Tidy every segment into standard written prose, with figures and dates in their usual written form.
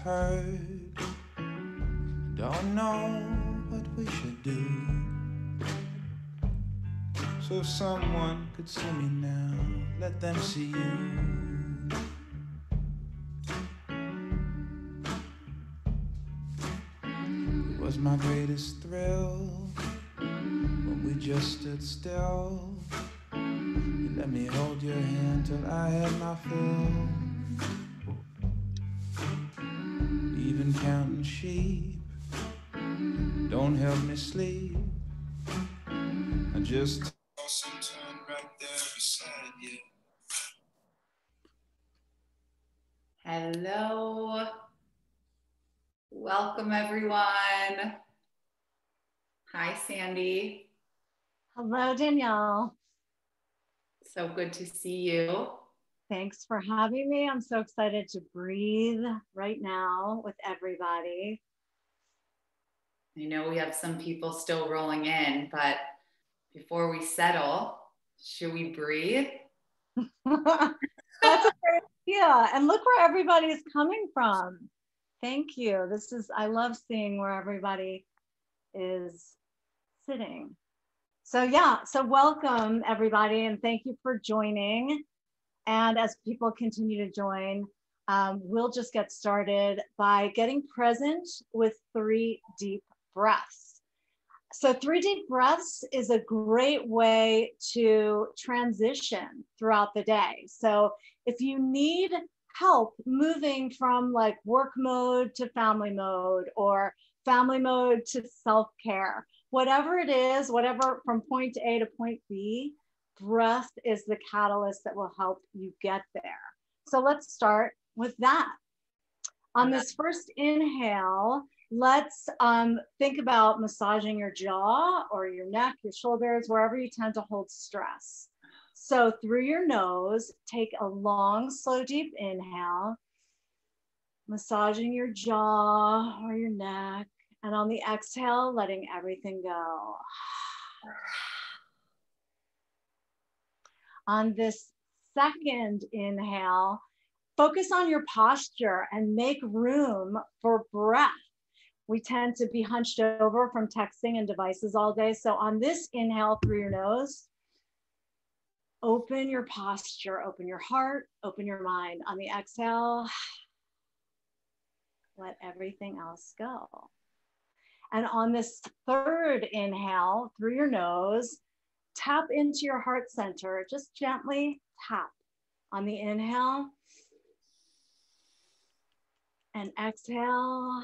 heard. Don't know what we should do. So if someone could see me now, let them see you. It was my greatest thrill when we just stood still. You let me hold your hand till I had my fill. Even counting sheep don't help me sleep. I just toss and turn right there beside you. Hello. Welcome, everyone. Hi, Sandy. Hello, Danielle. So good to see you. Thanks for having me. I'm so excited to breathe right now with everybody. I know we have some people still rolling in, but before we settle, should we breathe? That's a great idea. And look where everybody is coming from. Thank you. I love seeing where everybody is sitting. So welcome everybody, and thank you for joining. And as people continue to join, we'll just get started by getting present with 3 deep breaths. So 3 deep breaths is a great way to transition throughout the day. So if you need help moving from like work mode to family mode, or family mode to self-care, whatever it is, whatever from point A to point B, breath is the catalyst that will help you get there. So let's start with that. On this first inhale, let's think about massaging your jaw or your neck, your shoulders, wherever you tend to hold stress. So through your nose, take a long, slow, deep inhale, massaging your jaw or your neck. And on the exhale, letting everything go. On this second inhale, focus on your posture and make room for breath. We tend to be hunched over from texting and devices all day. So on this inhale through your nose, open your posture, open your heart, open your mind. On the exhale, let everything else go. And on this third inhale through your nose, tap into your heart center. Just gently tap on the inhale and exhale.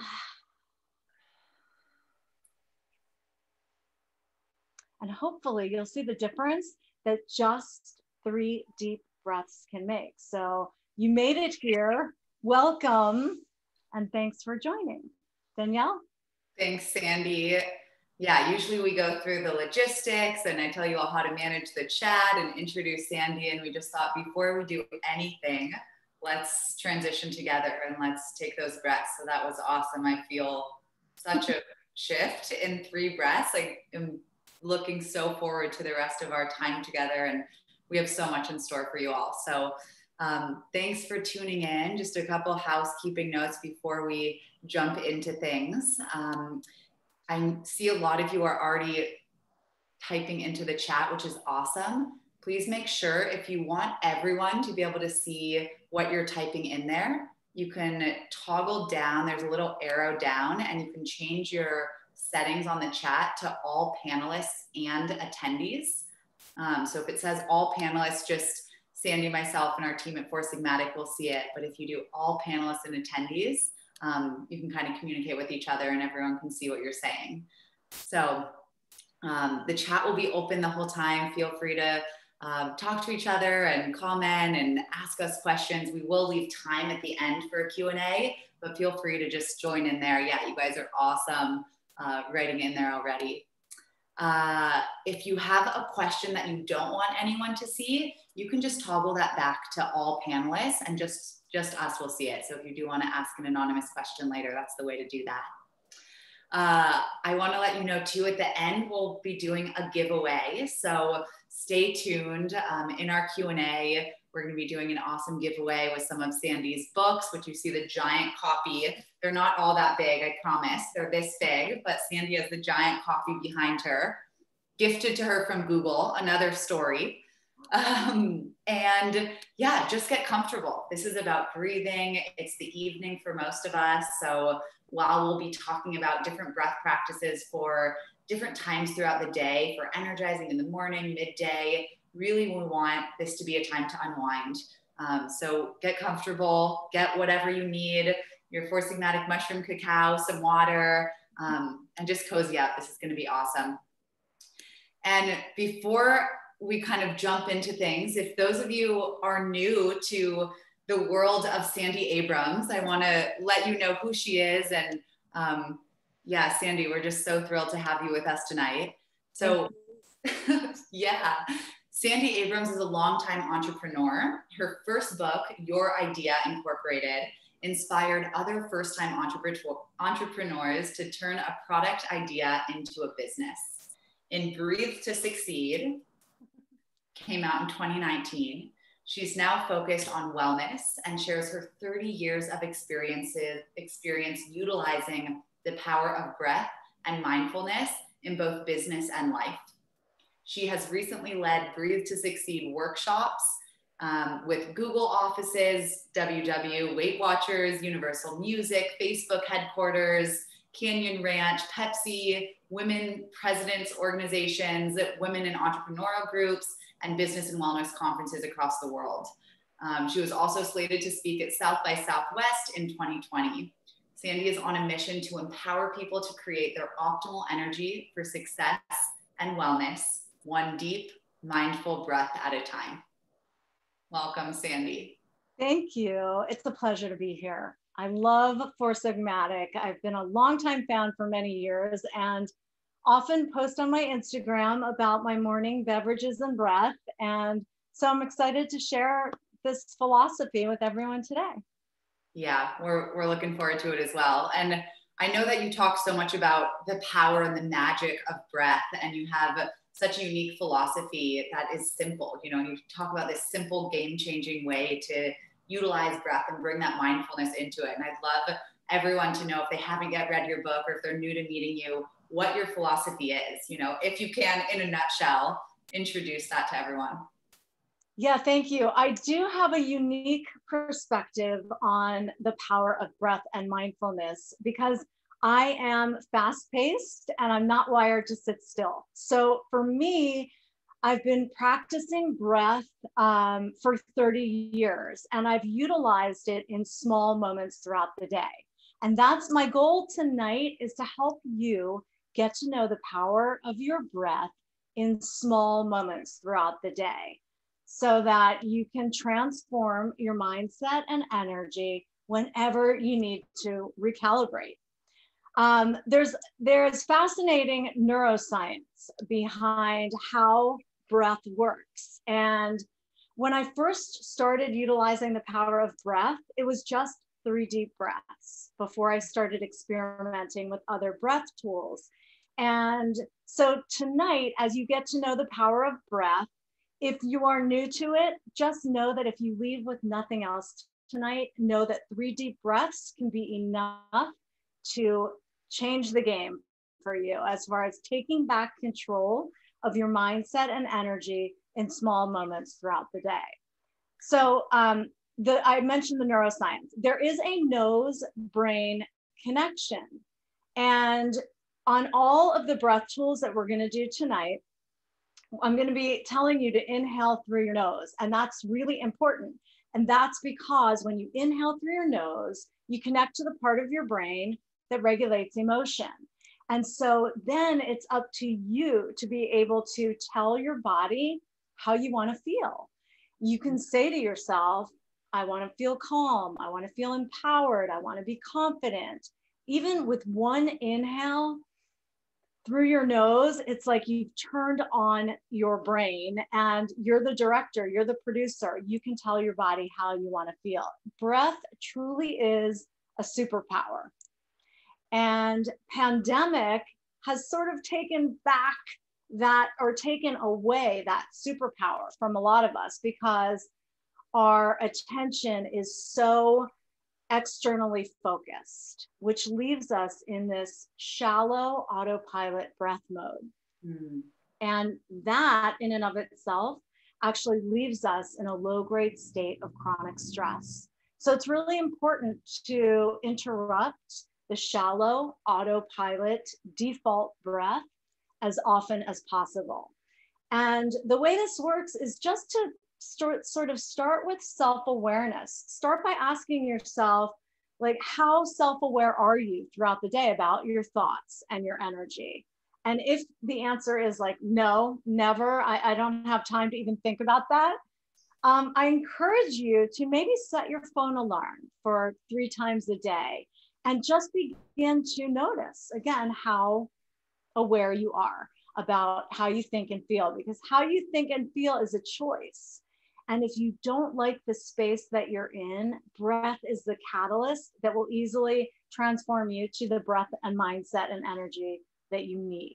And hopefully you'll see the difference that just 3 deep breaths can make. So you made it here. Welcome. And thanks for joining. Danielle? Thanks, Sandy. Yeah, usually we go through the logistics and I tell you all how to manage the chat and introduce Sandy. And we just thought before we do anything, let's transition together and let's take those breaths. So that was awesome. I feel such a shift in 3 breaths. I'm looking so forward to the rest of our time together, and we have so much in store for you all. So thanks for tuning in. Just a couple housekeeping notes before we jump into things. I see a lot of you are already typing into the chat, which is awesome. Please make sure, if you want everyone to be able to see what you're typing in there, you can toggle down. There's a little arrow down and you can change your settings on the chat to all panelists and attendees. So if it says all panelists, just Sandy, myself, and our team at Sigmatic will see it. But if you do all panelists and attendees, you can kind of communicate with each other and everyone can see what you're saying. So the chat will be open the whole time. Feel free to talk to each other and comment and ask us questions. We will leave time at the end for a Q&A, but feel free to just join in there. Yeah, you guys are awesome writing in there already. If you have a question that you don't want anyone to see, you can just toggle that back to all panelists and just us will see it. So if you do want to ask an anonymous question later, that's the way to do that. I want to let you know too, at the end, we'll be doing a giveaway. So stay tuned. In our Q&A, We're going to be doing an awesome giveaway with some of Sandy's books, which you see the giant copy. They're not all that big, I promise. They're this big, but Sandy has the giant copy behind her, gifted to her from Google, another story. And yeah, just get comfortable. This is about breathing. It's the evening for most of us. So while we'll be talking about different breath practices for different times throughout the day, for energizing in the morning, midday, really we want this to be a time to unwind. So get comfortable, get whatever you need, your 4 Sigmatic mushroom cacao, some water, and just cozy up. This is going to be awesome. And before we kind of jump into things, if those of you are new to the world of Sandy Abrams, I want to let you know who she is. And yeah, Sandy, we're just so thrilled to have you with us tonight. So yeah, Sandy Abrams is a longtime entrepreneur. Her first book, Your Idea Incorporated, inspired other first-time entrepreneurs to turn a product idea into a business. In Breathe to Succeed, came out in 2019. She's now focused on wellness and shares her 30 years of experience utilizing the power of breath and mindfulness in both business and life. She has recently led Breathe to Succeed workshops with Google offices, WW, Weight Watchers, Universal Music, Facebook headquarters, Canyon Ranch, Pepsi, women presidents organizations, women in entrepreneurial groups, and business and wellness conferences across the world. She was also slated to speak at South by Southwest in 2020. Sandy is on a mission to empower people to create their optimal energy for success and wellness, one deep, mindful breath at a time. Welcome, Sandy. Thank you. It's a pleasure to be here. I love 4 Sigmatic. I've been a longtime fan for many years and often post on my Instagram about my morning beverages and breath. And so I'm excited to share this philosophy with everyone today. Yeah, we're looking forward to it as well. And I know that you talk so much about the power and the magic of breath, and you have such a unique philosophy that is simple. You know, you talk about this simple game-changing way to utilize breath and bring that mindfulness into it. And I'd love everyone to know, if they haven't yet read your book or if they're new to meeting you, what your philosophy is. You know, if you can, in a nutshell, introduce that to everyone. Yeah, thank you. I do have a unique perspective on the power of breath and mindfulness because I am fast-paced and I'm not wired to sit still. So for me, I've been practicing breath for 30 years, and I've utilized it in small moments throughout the day. And that's my goal tonight, is to help you get to know the power of your breath in small moments throughout the day, so that you can transform your mindset and energy whenever you need to recalibrate. There's fascinating neuroscience behind how breath works. And when I first started utilizing the power of breath, it was just 3 deep breaths before I started experimenting with other breath tools. And so tonight, as you get to know the power of breath, if you are new to it, just know that if you leave with nothing else tonight, know that 3 deep breaths can be enough to change the game for you as far as taking back control of your mindset and energy in small moments throughout the day. So I mentioned the neuroscience. There is a nose-brain connection. And on all of the breath tools that we're going to do tonight, I'm going to be telling you to inhale through your nose. And that's really important. And that's because when you inhale through your nose, you connect to the part of your brain that regulates emotion. And so then it's up to you to be able to tell your body how you want to feel. You can say to yourself, I want to feel calm. I want to feel empowered. I want to be confident. Even with one inhale through your nose, it's like you've turned on your brain and you're the director, you're the producer. You can tell your body how you want to feel. Breath truly is a superpower. And pandemic has sort of taken back that, or taken away that superpower from a lot of us, because our attention is so externally focused, which leaves us in this shallow autopilot breath mode. Mm. And that in and of itself actually leaves us in a low-grade state of chronic stress. So it's really important to interrupt the shallow autopilot default breath as often as possible. And the way this works is just to start with self-awareness. Start by asking yourself, like, how self-aware are you throughout the day about your thoughts and your energy? And if the answer is like, no, never, I don't have time to even think about that, I encourage you to maybe set your phone alarm for 3 times a day and just begin to notice, again, how aware you are about how you think and feel, because how you think and feel is a choice. And if you don't like the space that you're in, breath is the catalyst that will easily transform you to the breath and mindset and energy that you need.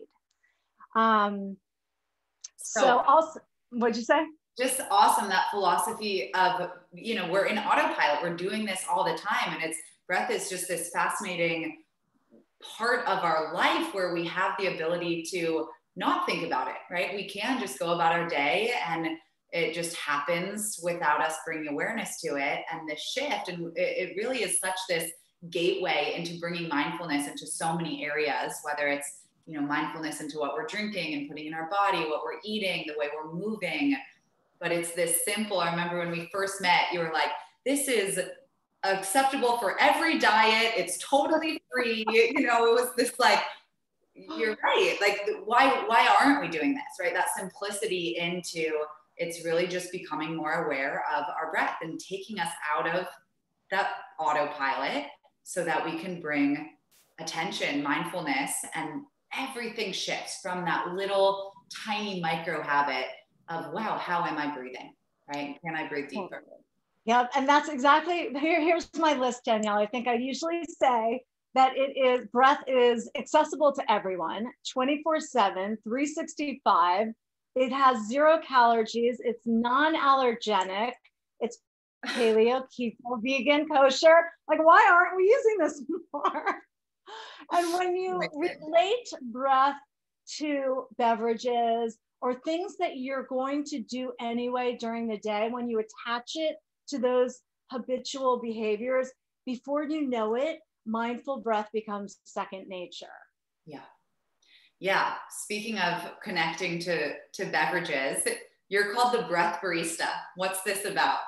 So also, what'd you say? Just awesome, that philosophy of, we're in autopilot, we're doing this all the time. And breath is just this fascinating part of our life where we have the ability to not think about it, right? We can just go about our day and it just happens without us bringing awareness to it. And the shift, and it really is such this gateway into bringing mindfulness into so many areas, whether it's, mindfulness into what we're drinking and putting in our body, what we're eating, the way we're moving. But it's this simple. I remember when we first met, you were like, this is acceptable for every diet. It's totally free. It was this like, you're right. Like, why aren't we doing this? Right. That simplicity into it's really just becoming more aware of our breath and taking us out of that autopilot so that we can bring attention, mindfulness, and everything shifts from that little tiny micro habit of, wow, how am I breathing? Right? Can I breathe deeper? Yeah, and that's exactly, here's my list, Danielle. I think I usually say that breath is accessible to everyone, 24/7, 365. It has 0 calories. It's non-allergenic. It's paleo, keto, vegan, kosher. Like, why aren't we using this more? And when you relate breath to beverages or things that you're going to do anyway during the day, when you attach it to those habitual behaviors, before you know it, mindful breath becomes second nature. Yeah. Yeah. Speaking of connecting to beverages, you're called the Breath Barista. What's this about?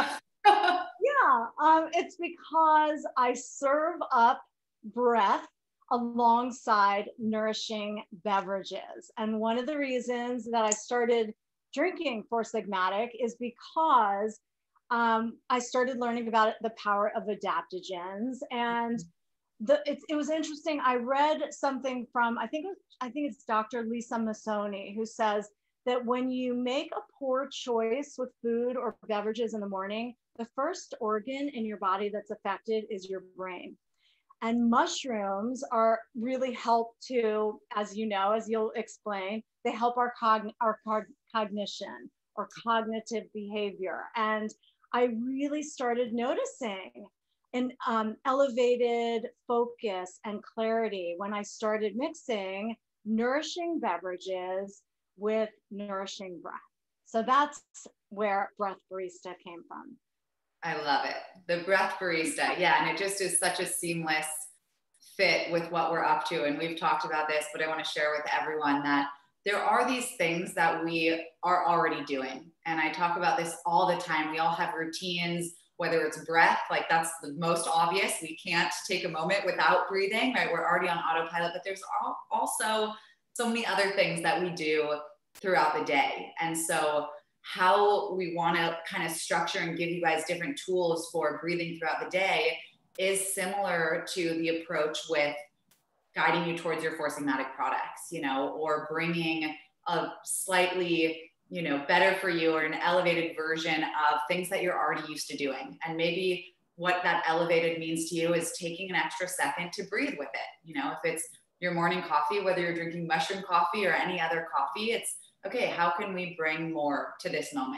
Yeah, it's because I serve up breath alongside nourishing beverages. And one of the reasons that I started drinking for Sigmatic is because I started learning about the power of adaptogens. And it was interesting. I read something from, I think it's Dr. Lisa Masoni, who says that when you make a poor choice with food or beverages in the morning, the first organ in your body that's affected is your brain. And mushrooms really help to, as you know, as you'll explain, they help our cognition or cognitive behavior. And I really started noticing an elevated focus and clarity when I started mixing nourishing beverages with nourishing breath. So that's where Breath Barista came from. I love it. The Breath Barista. Yeah. And it just is such a seamless fit with what we're up to. And we've talked about this, but I want to share with everyone that there are these things that we are already doing. And I talk about this all the time. We all have routines, whether it's breath, like that's the most obvious. We can't take a moment without breathing, right? We're already on autopilot, but there's also so many other things that we do throughout the day. And so how we want to kind of structure and give you guys different tools for breathing throughout the day is similar to the approach with guiding you towards your Sigmatic products, or bringing a slightly, better for you or an elevated version of things that you're already used to doing. And maybe what that elevated means to you is taking an extra second to breathe with it. If it's your morning coffee, whether you're drinking mushroom coffee or any other coffee, it's okay, how can we bring more to this moment?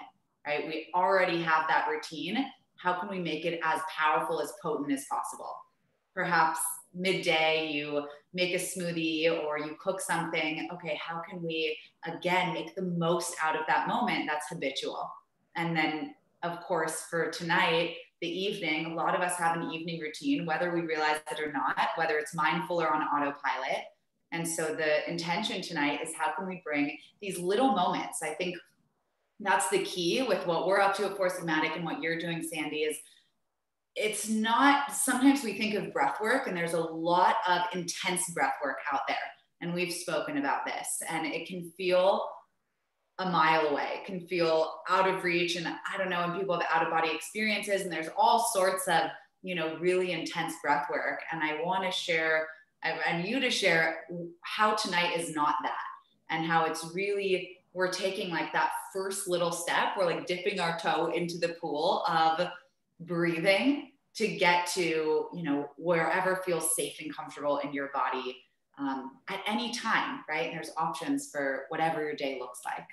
right? We already have that routine. How can we make it as powerful, as potent as possible? Perhaps midday you make a smoothie or you cook something. Okay, how can we again make the most out of that moment? That's habitual. And then of course for tonight, the evening, a lot of us have an evening routine, whether we realize it or not, whether it's mindful or on autopilot. And so the intention tonight is how can we bring these little moments? I think that's the key with what we're up to at Sigmatic and what you're doing, Sandy, is it's not, sometimes we think of breath work and there's a lot of intense breath work out there. And we've spoken about this and it can feel a mile away, it can feel out of reach. And I don't know, when people have out of body experiences and there's all sorts of, you know, really intense breath work. And I want to share, and you to share how tonight is not that, and how it's really, we're taking like that first little step, we're like dipping our toe into the pool of breathing to get to, you know, wherever feels safe and comfortable in your body at any time, right? And there's options for whatever your day looks like.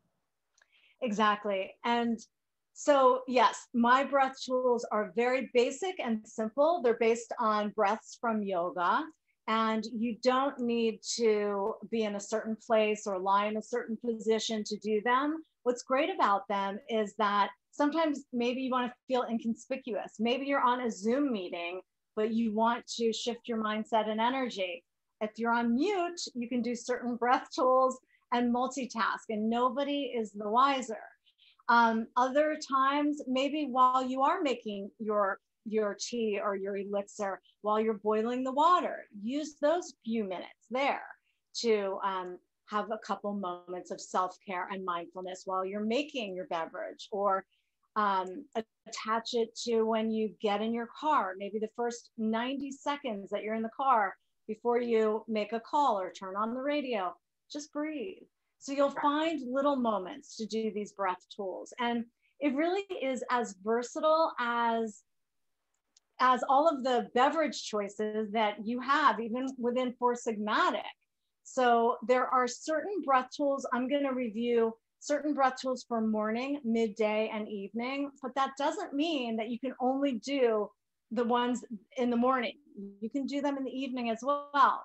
Exactly. And so, yes, my breath tools are very basic and simple. They're based on breaths from yoga. And you don't need to be in a certain place or lie in a certain position to do them. What's great about them is that sometimes maybe you want to feel inconspicuous. Maybe you're on a Zoom meeting, but you want to shift your mindset and energy. If you're on mute, you can do certain breath tools and multitask, and nobody is the wiser. Other times, maybe while you are making your tea or your elixir, while you're boiling the water, use those few minutes there to have a couple moments of self-care and mindfulness while you're making your beverage, or attach it to when you get in your car, maybe the first 90 seconds that you're in the car before you make a call or turn on the radio, just breathe. So you'll find little moments to do these breath tools. And it really is as versatile as all of the beverage choices that you have, even within Sigmatic. So there are certain breath tools. I'm going to review certain breath tools for morning, midday, and evening, but that doesn't mean that you can only do the ones in the morning. You can do them in the evening as well.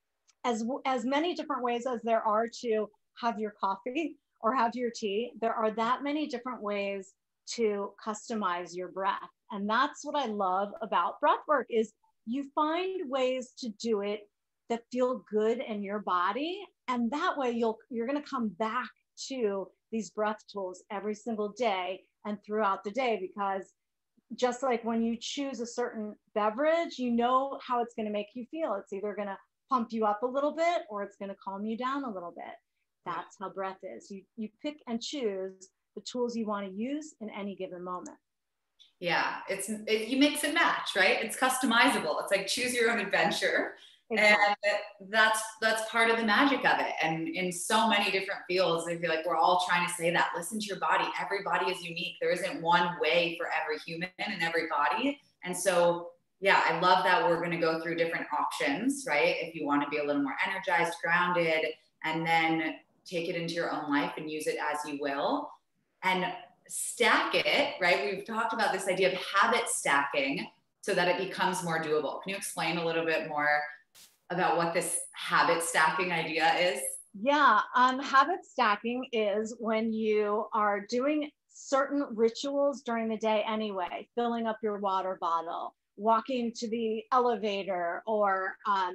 As many different ways as there are to have your coffee or have your tea, there are that many different ways to customize your breath. And that's what I love about breathwork, is you find ways to do it that feel good in your body. And that way you're going to come back to these breath tools every single day and throughout the day, because just like when you choose a certain beverage, you know how it's going to make you feel. It's either going to pump you up a little bit or it's going to calm you down a little bit. That's how breath is. You pick and choose the tools you want to use in any given moment. Yeah, you mix and match, right? It's customizable. It's like choose your own adventure. Exactly. And that's part of the magic of it. And in so many different fields, I feel like we're all trying to say that. Listen to your body. Every body is unique. There isn't one way for every human and every body. And so, yeah, I love that we're going to go through different options, right? If you want to be a little more energized, grounded, and then take it into your own life and use it as you will. And stack it, right? We've talked about this idea of habit stacking so that it becomes more doable. Can you explain a little bit more about what this habit stacking idea is? Yeah, habit stacking is when you are doing certain rituals during the day anyway, filling up your water bottle, walking to the elevator, or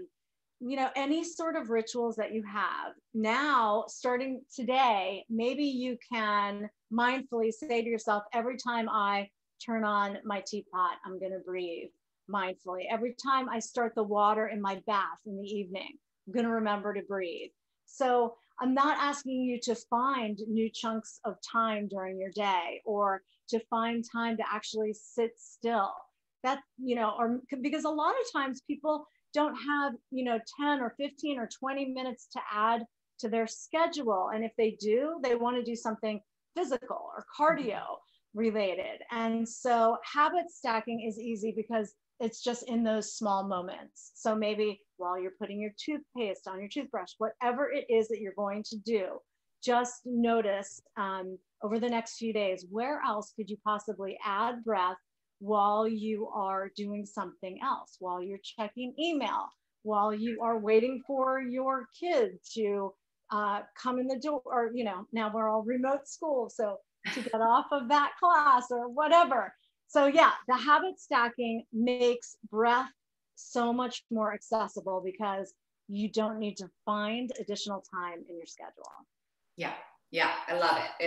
any sort of rituals that you have. Now, starting today, maybe you can mindfully say to yourself, every time I turn on my teapot, I'm going to breathe mindfully. Every time I start the water in my bath in the evening, I'm going to remember to breathe. So I'm not asking you to find new chunks of time during your day, or to find time to actually sit still. That, or because a lot of times people don't have, 10 or 15 or 20 minutes to add to their schedule. And if they do, they want to do something physical or cardio related. And so habit stacking is easy because it's just in those small moments. So maybe while you're putting your toothpaste on your toothbrush, whatever it is that you're going to do, just notice over the next few days, where else could you possibly add breath while you are doing something else, while you're checking email, while you are waiting for your kid to come in the door, or, you know, now we're all remote school, so to get off of that class or whatever. So yeah, the habit stacking makes breath so much more accessible because you don't need to find additional time in your schedule. Yeah. Yeah. I love it.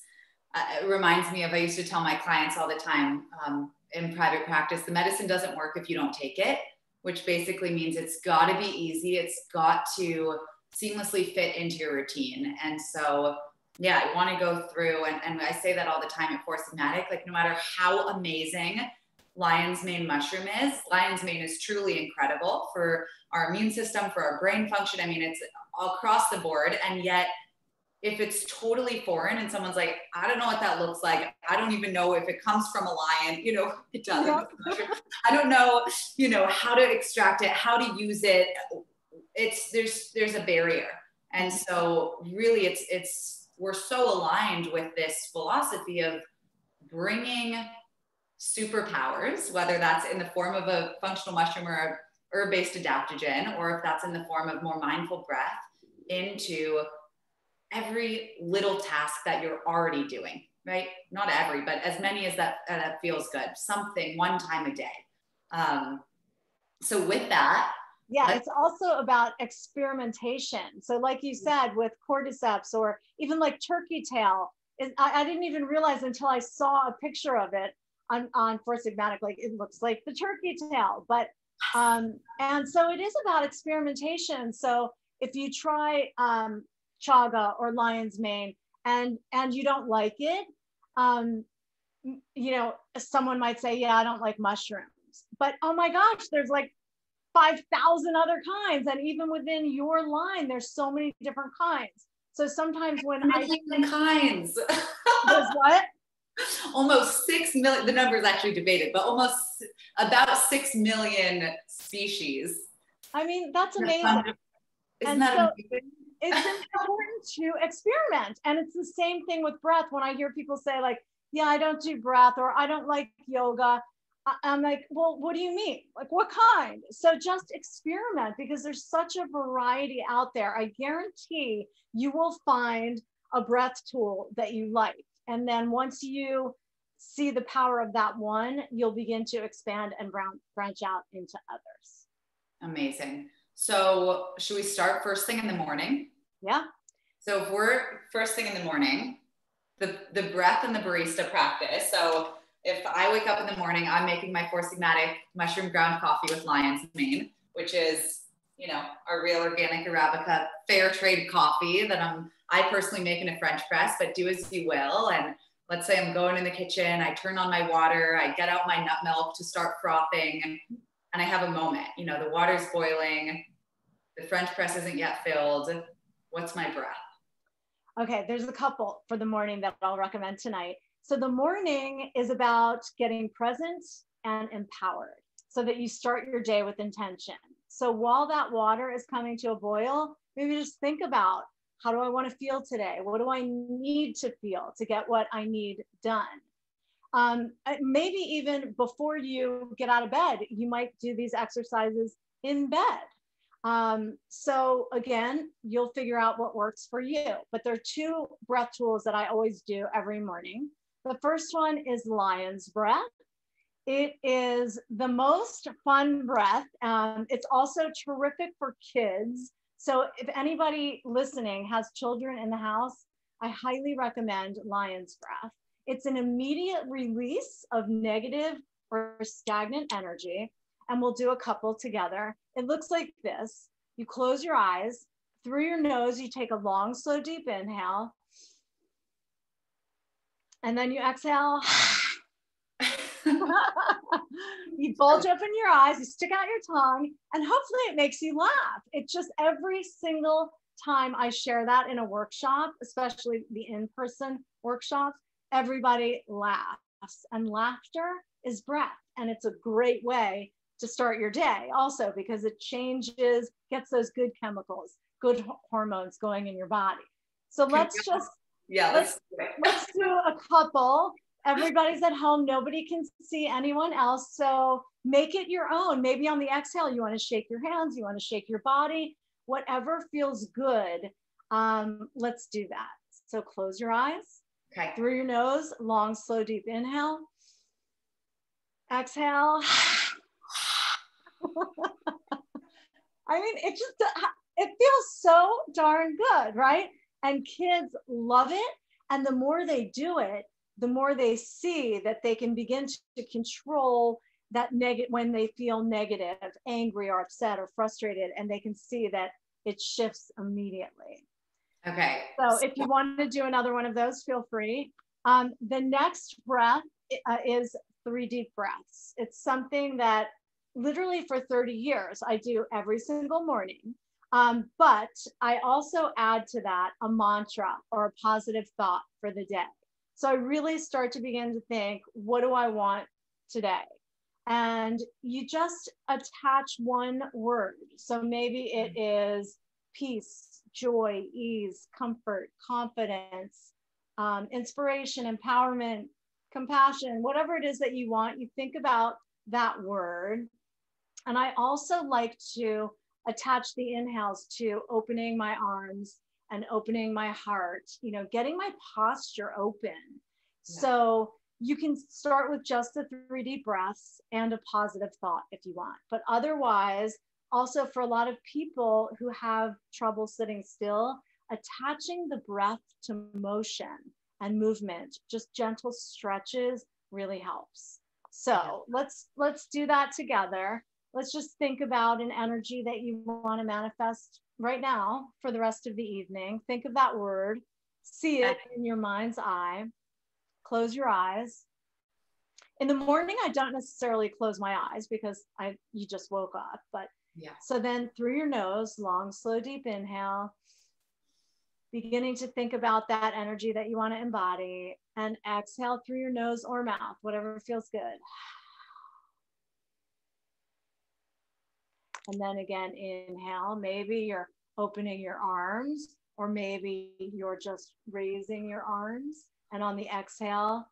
It reminds me of, I used to tell my clients all the time in private practice, the medicine doesn't work if you don't take it, which basically means it's got to be easy. It's got to seamlessly fit into your routine. And so, yeah, I want to go through, and I say that all the time at Sigmatic, like no matter how amazing lion's mane mushroom is, lion's mane is truly incredible for our immune system, for our brain function. I mean, it's all across the board. And yet, if it's totally foreign and someone's like, I don't know what that looks like, I don't even know if it comes from a lion, you know, it doesn't. Yeah. I don't know, you know, how to extract it, how to use it. There's a barrier. And so really we're so aligned with this philosophy of bringing superpowers, whether that's in the form of a functional mushroom or a herb-based adaptogen, or if that's in the form of more mindful breath, into every little task that you're already doing, right? Not every, but as many as that feels good. Something one time a day. So with that, yeah, it's also about experimentation. So like you said, with cordyceps or even like turkey tail, I didn't even realize until I saw a picture of it on Sigmatic, like it looks like the turkey tail. But and so it is about experimentation. So if you try chaga or lion's mane and you don't like it, you know, someone might say, yeah, I don't like mushrooms, but oh my gosh, there's like 5,000 other kinds. And even within your line, there's so many different kinds. So sometimes when kinds. There's what? Almost 6 million, the number is actually debated, but about 6 million species. I mean, that's amazing. Isn't that amazing? It's important to experiment. And it's the same thing with breath. When I hear people say like, yeah, I don't do breath, or I don't like yoga, I'm like, well, what do you mean? Like, what kind? So just experiment, because there's such a variety out there. I guarantee you will find a breath tool that you like. And then once you see the power of that one, you'll begin to expand and branch out into others. Amazing. So should we start first thing in the morning? Yeah. So if we're first thing in the morning, the breath and the barista practice. So if I wake up in the morning, I'm making my Sigmatic mushroom ground coffee with lion's mane, which is, you know, our real organic Arabica fair trade coffee that I personally make in a French press, but do as you will. And let's say I'm going in the kitchen, I turn on my water, I get out my nut milk to start frothing, and I have a moment. You know, the water's boiling, the French press isn't yet filled. What's my breath? Okay, there's a couple for the morning that I'll recommend tonight. So the morning is about getting present and empowered so that you start your day with intention. So while that water is coming to a boil, maybe just think about, how do I want to feel today? What do I need to feel to get what I need done? Maybe even before you get out of bed, you might do these exercises in bed. So again, you'll figure out what works for you. But there are two breath tools that I always do every morning. The first one is lion's breath. It is the most fun breath. It's also terrific for kids. So if anybody listening has children in the house, I highly recommend lion's breath. It's an immediate release of negative or stagnant energy. And we'll do a couple together. It looks like this. You close your eyes. Through your nose, you take a long, slow, deep inhale. And then you exhale. You bulge open your eyes, you stick out your tongue, and hopefully it makes you laugh. It's just every single time I share that in a workshop, especially the in-person workshops, everybody laughs. And laughter is breath. And it's a great way to start your day also, because it gets those good chemicals, good hormones going in your body. So let's just, yeah, let's do a couple. Everybody's at home. Nobody can see anyone else. So make it your own. Maybe on the exhale, you want to shake your hands, you want to shake your body, whatever feels good. Let's do that. So close your eyes. Okay. Through your nose, long, slow, deep inhale. Exhale. I mean, it feels so darn good, right? And kids love it. And the more they do it, the more they see that they can begin to control that negative when they feel negative, angry or upset or frustrated, and they can see that it shifts immediately. Okay. So if you want to do another one of those, feel free. The next breath is 3 deep breaths. It's something that literally for 30 years I do every single morning. But I also add to that a mantra or a positive thought for the day. So I really start to begin to think, what do I want today? And you just attach one word. So maybe it is peace, joy, ease, comfort, confidence, inspiration, empowerment, compassion, whatever it is that you want, you think about that word. And I also like to attach the inhales to opening my arms and opening my heart, you know, getting my posture open. Yeah. So you can start with just the 3 deep breaths and a positive thought if you want. But otherwise, also for a lot of people who have trouble sitting still, attaching the breath to motion and movement, just gentle stretches really helps. So let's do that together. Let's just think about an energy that you want to manifest right now for the rest of the evening. Think of that word, see it in your mind's eye, close your eyes. In the morning, I don't necessarily close my eyes because you just woke up, but yeah. So then through your nose, long, slow, deep inhale, beginning to think about that energy that you want to embody, and exhale through your nose or mouth, whatever feels good. And then again, inhale, maybe you're opening your arms, or maybe you're just raising your arms. And on the exhale,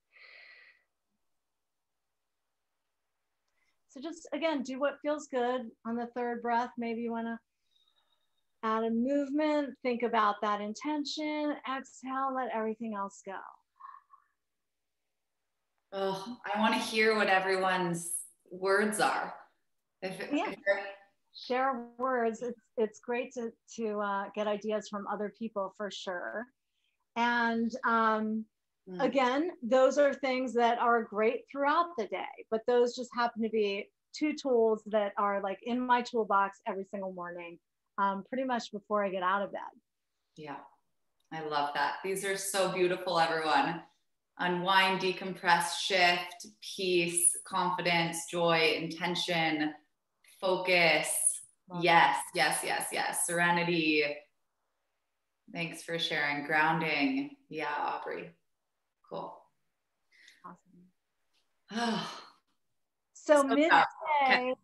so just again, do what feels good. On the third breath, maybe you want to add a movement, think about that intention, exhale, let everything else go. Oh, I want to hear what everyone's words are. Share words. It's great to get ideas from other people for sure. And again, those are things that are great throughout the day, but those just happen to be 2 tools that are like in my toolbox every single morning, pretty much before I get out of bed. Yeah, I love that. These are so beautiful, everyone. Unwind, decompress, shift, peace, confidence, joy, intention, focus. Yes, yes, yes, yes. Serenity. Thanks for sharing. Grounding. Yeah, Aubrey. Cool. Awesome. So midday. Okay.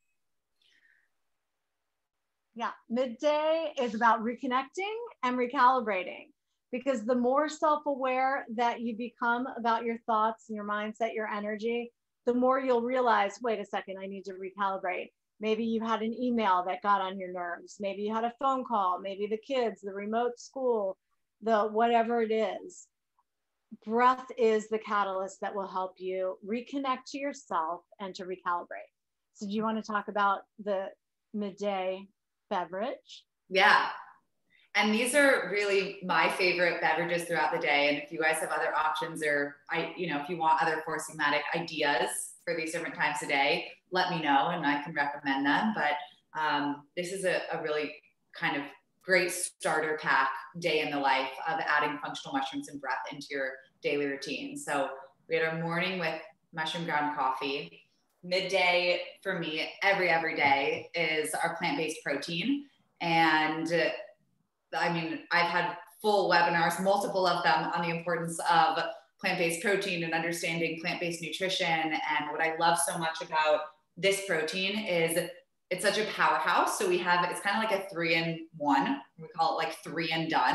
Yeah, midday is about reconnecting and recalibrating, because the more self-aware that you become about your thoughts and your mindset, your energy, the more you'll realize, wait a second, I need to recalibrate. Maybe you had an email that got on your nerves. Maybe you had a phone call, maybe the kids, the remote school, the whatever it is. Breath is the catalyst that will help you reconnect to yourself and to recalibrate. So do you want to talk about the midday beverage? Yeah. And these are really my favorite beverages throughout the day. And if you guys have other options, or if you want other Four Sigmatic ideas for these different times a day, let me know and I can recommend them. But this is a really kind of great starter pack day in the life of adding functional mushrooms and breath into your daily routine. So we had our morning with mushroom ground coffee. Midday for me, every day, is our plant-based protein. And I mean, I've had full webinars, multiple of them, on the importance of plant-based protein and understanding plant-based nutrition. And what I love so much about this protein is it's such a powerhouse. So it's kind of like a 3-in-1. We call it like 3 and done.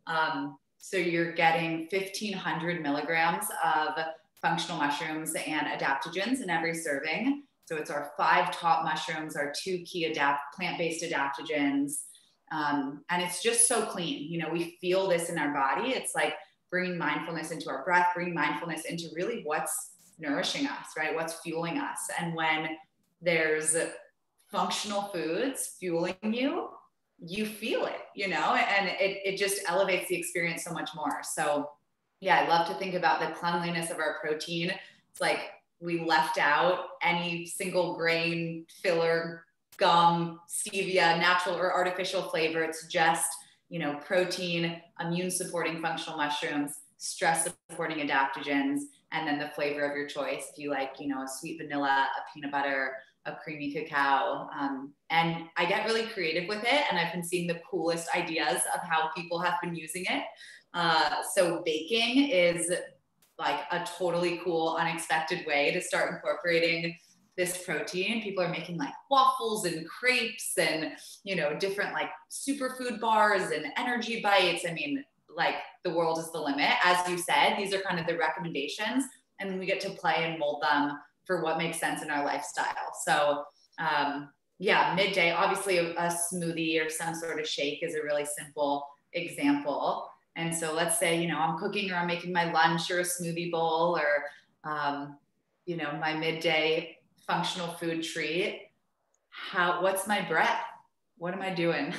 So you're getting 1,500 milligrams of functional mushrooms and adaptogens in every serving. So it's our 5 top mushrooms, our 2 key plant-based adaptogens. And it's just so clean. You know, we feel this in our body. It's like bringing mindfulness into our breath, bringing mindfulness into really what's nourishing us, right? What's fueling us. And when there's functional foods fueling you, you feel it, you know, and it just elevates the experience so much more. So yeah, I love to think about the cleanliness of our protein. It's like we left out any single grain, filler, gum, stevia, natural or artificial flavor. It's just, you know, protein, immune supporting functional mushrooms, stress supporting adaptogens, and then the flavor of your choice. If you like, you know, a sweet vanilla, a peanut butter, a creamy cacao. And I get really creative with it. And I've been seeing the coolest ideas of how people have been using it. So baking is like a totally cool, unexpected way to start incorporating this protein. People are making like waffles and crepes and, you know, different like superfood bars and energy bites. I mean, like the world is the limit. As you said, these are kind of the recommendations, and we get to play and mold them for what makes sense in our lifestyle. So yeah, midday, obviously a smoothie or some sort of shake is a really simple example. And so let's say, you know, I'm cooking or I'm making my lunch or a smoothie bowl or, you know, my midday functional food treat. What's my breath? What am I doing?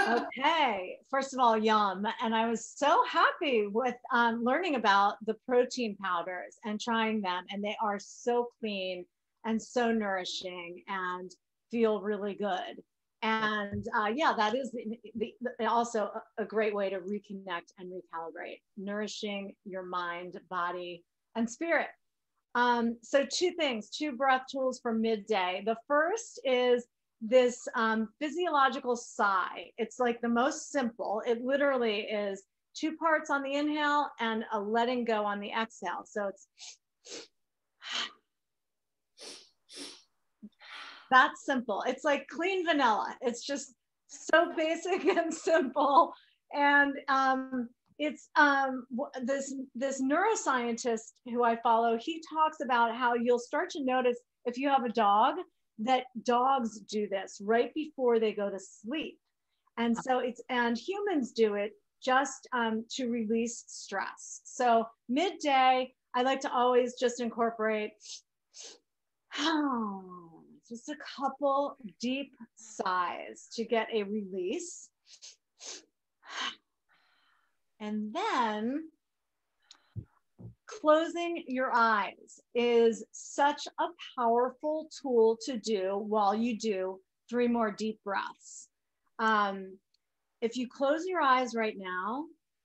Okay, first of all, yum. And I was so happy with learning about the protein powders and trying them. And they are so clean and so nourishing and feel really good. And yeah, that is also a great way to reconnect and recalibrate, nourishing your mind, body, and spirit. So 2 things, 2 breath tools for midday. The first is this physiological sigh. It's like the most simple. It literally is 2 parts on the inhale and a letting go on the exhale. So it's that's simple. It's like clean vanilla. It's just so basic and simple. And it's this neuroscientist who I follow. He talks about how you'll start to notice if you have a dog, that dogs do this right before they go to sleep. And so and humans do it just to release stress. So midday, I like to always just incorporate just a couple deep sighs to get a release. And then closing your eyes is such a powerful tool to do while you do 3 more deep breaths. If you close your eyes right now,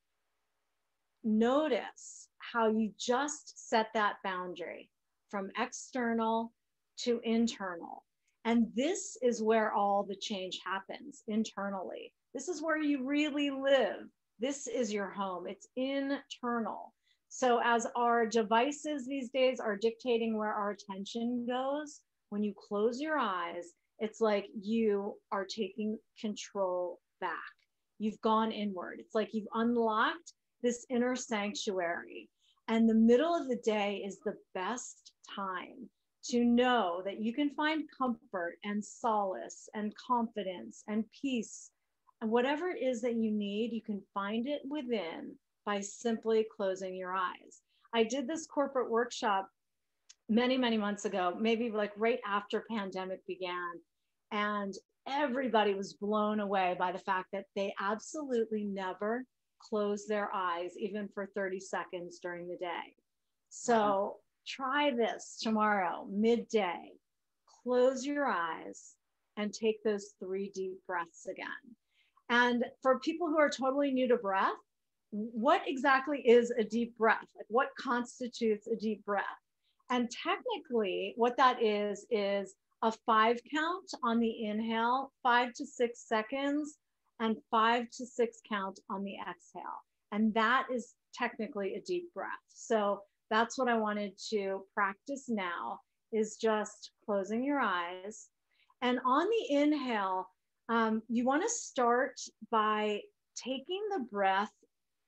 notice how you just set that boundary from external to internal. And this is where all the change happens internally. This is where you really live. This is your home. It's internal. So as our devices these days are dictating where our attention goes, when you close your eyes, it's like you are taking control back. You've gone inward. It's like you've unlocked this inner sanctuary. And the middle of the day is the best time to know that you can find comfort and solace and confidence and peace. And whatever it is that you need, you can find it within by simply closing your eyes. I did this corporate workshop many, many months ago, maybe like right after pandemic began. And everybody was blown away by the fact that they absolutely never close their eyes, even for 30 seconds during the day. So try this tomorrow, midday. Close your eyes and take those 3 deep breaths again. And for people who are totally new to breath, what exactly is a deep breath? Like what constitutes a deep breath? And technically what that is a 5 count on the inhale, 5 to 6 seconds, and 5 to 6 count on the exhale. And that is technically a deep breath. So that's what I wanted to practice now, is just closing your eyes. And on the inhale, you want to start by taking the breath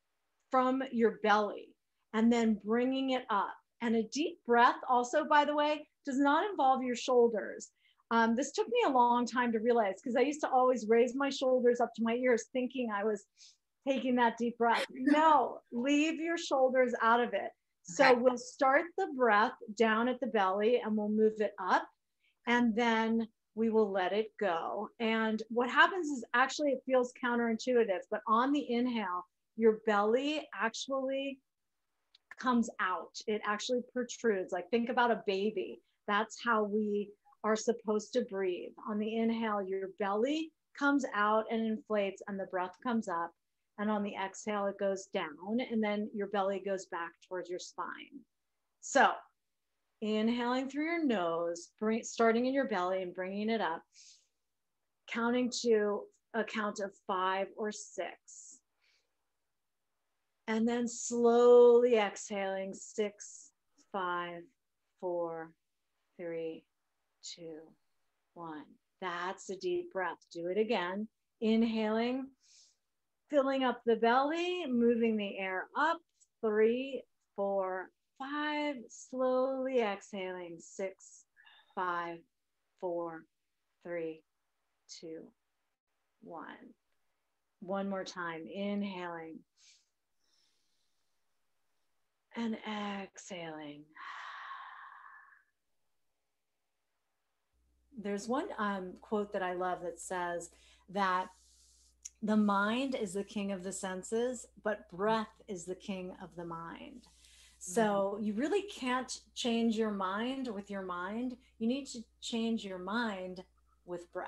from your belly and then bringing it up. And a deep breath also, by the way, does not involve your shoulders. This took me a long time to realize, because I used to always raise my shoulders up to my ears thinking I was taking that deep breath. No, leave your shoulders out of it. So Okay. we'll start the breath down at the belly and we'll move it up, and then we will let it go. And what happens is, actually it feels counterintuitive, but on the inhale, your belly actually comes out. It actually protrudes. Like, think about a baby. That's how we are supposed to breathe. On the inhale, your belly comes out and inflates and the breath comes up. And on the exhale, it goes down, and then your belly goes back towards your spine. So inhaling through your nose, starting in your belly and bringing it up, counting to a count of 5 or 6. And then slowly exhaling, 6, 5, 4, 3, 2, 1. That's a deep breath. Do it again. Inhaling, filling up the belly, moving the air up. 3, 4, 5. Slowly exhaling. 6, 5, 4, 3, 2, 1. One more time. Inhaling and exhaling. There's one quote that I love that says that the mind is the king of the senses, but breath is the king of the mind. So you really can't change your mind with your mind. You need to change your mind with breath.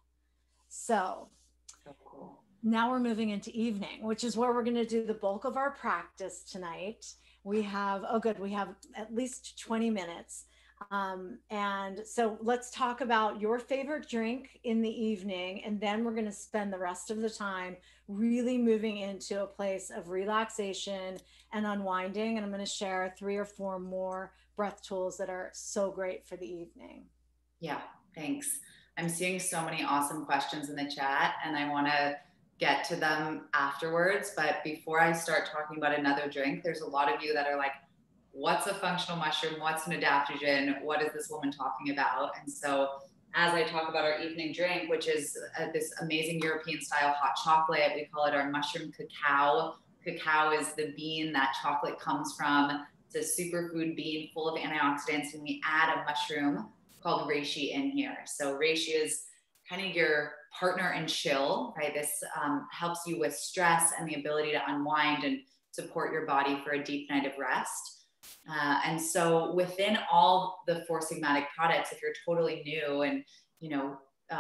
So cool. Now we're moving into evening, which is where we're going to do the bulk of our practice tonight. We have, oh good, we have at least 20 minutes. And so let's talk about your favorite drink in the evening, and then we're going to spend the rest of the time really moving into a place of relaxation and unwinding. And I'm going to share 3 or 4 more breath tools that are so great for the evening. Yeah, thanks. I'm seeing so many awesome questions in the chat, and I want to get to them afterwards. But before I start talking about another drink, there's a lot of you that are like, what's a functional mushroom? What's an adaptogen? What is this woman talking about? And so as I talk about our evening drink, which is this amazing European style hot chocolate, we call it our mushroom cacao. Cacao is the bean that chocolate comes from. It's a superfood bean full of antioxidants, and we add a mushroom called reishi in here. So reishi is kind of your partner in chill, right? This helps you with stress and the ability to unwind and support your body for a deep night of rest. And so within all the 4 Sigmatic products, if you're totally new and, you know,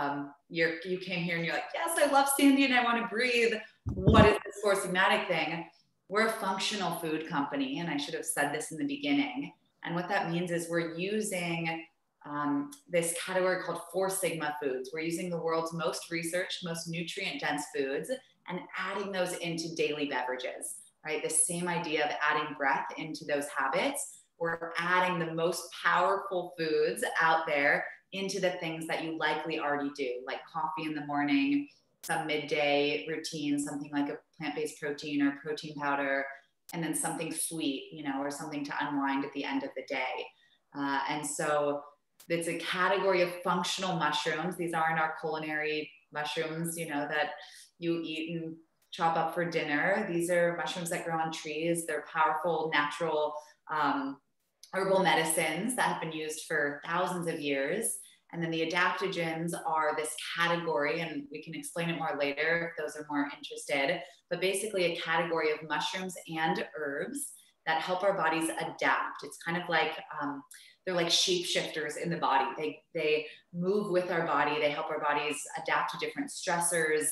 you came here and you're like, yes, I love Sandy and I want to breathe. What is this 4 Sigmatic thing? We're a functional food company. And I should have said this in the beginning. And what that means is we're using this category called 4 Sigma foods. We're using the world's most researched, most nutrient dense foods and adding those into daily beverages. Right? The same idea of adding breath into those habits. We're adding the most powerful foods out there into the things that you likely already do, like coffee in the morning, some midday routine, something like a plant-based protein or protein powder, and then something sweet, you know, or something to unwind at the end of the day. And so it's a category of functional mushrooms. These aren't our culinary mushrooms, you know, that you eat and chop up for dinner. These are mushrooms that grow on trees. They're powerful, natural herbal medicines that have been used for thousands of years. And then the adaptogens are this category, and we can explain it more later if those are more interested, but basically a category of mushrooms and herbs that help our bodies adapt. It's kind of like, they're like shapeshifters in the body. They move with our body. They help our bodies adapt to different stressors.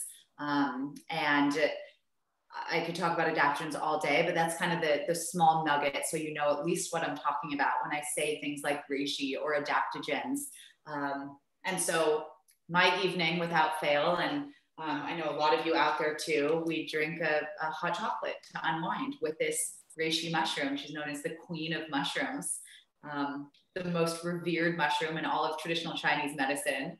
And I could talk about adaptogens all day, but that's kind of the small nugget. So you know at least what I'm talking about when I say things like reishi or adaptogens. And so my evening without fail, and I know a lot of you out there too, we drink a hot chocolate to unwind with this reishi mushroom. She's known as the queen of mushrooms, the most revered mushroom in all of traditional Chinese medicine.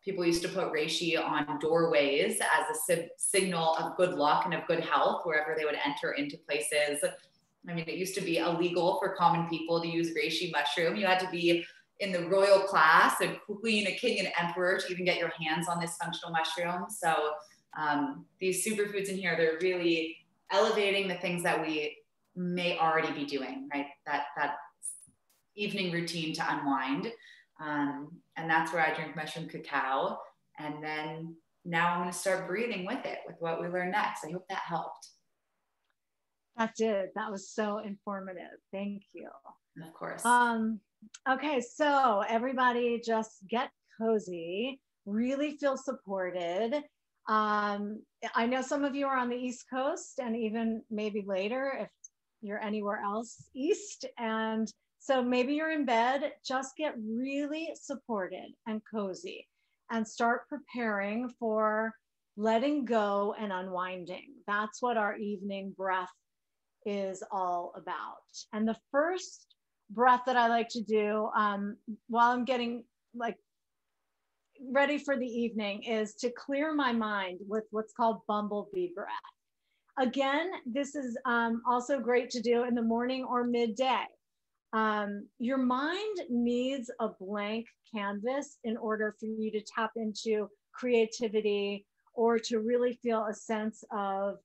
people used to put reishi on doorways as a signal of good luck and of good health wherever they would enter into places. I mean, it used to be illegal for common people to use reishi mushroom. You had to be in the royal class, a queen, a king, an emperor, to even get your hands on this functional mushroom. So these superfoods in here, they're really elevating the things that we may already be doing, right? That evening routine to unwind. And that's where I drink mushroom cacao. And then now I'm going to start breathing with it, with what we learned next. I hope that helped. That did. That was so informative. Thank you. Of course. Okay, so everybody just get cozy, really feel supported. I know some of you are on the East Coast and even maybe later if you're anywhere else east. And so maybe you're in bed, just get really supported and cozy and start preparing for letting go and unwinding. That's what our evening breath is all about. And the first breath that I like to do while I'm getting like ready for the evening is to clear my mind with what's called bumblebee breath. Again, this is also great to do in the morning or midday. Your mind needs a blank canvas in order for you to tap into creativity or to really feel a sense of